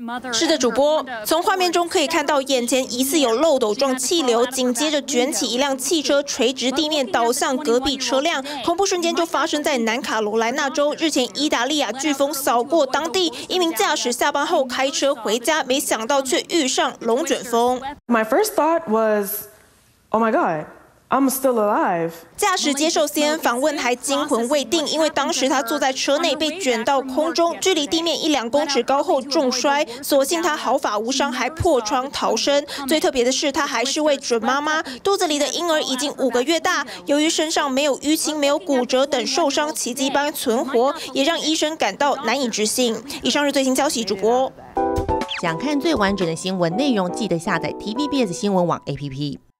是的，主播，从画面中可以看到眼前疑似有漏斗状气流，紧接着卷起一辆汽车垂直地面倒向隔壁车辆。恐怖瞬间就发生在南卡罗来纳州。日前，意大利亚飓风扫过当地，一名驾驶下班后开车回家，没想到却遇上龙卷风。 My first thought was, "Oh my God." I'm still alive. 驾驶接受 CNN 访问还惊魂未定，因为当时他坐在车内被卷到空中，距离地面1-2公尺高后重摔，所幸他毫发无伤，还破窗逃生。最特别的是，他还是位准妈妈，肚子里的婴儿已经5个月大。由于身上没有淤青、没有骨折等受伤，奇迹般存活，也让医生感到难以置信。以上是最新消息，主播。 想看最完整的新闻内容，记得下载 TVBS 新闻网 APP。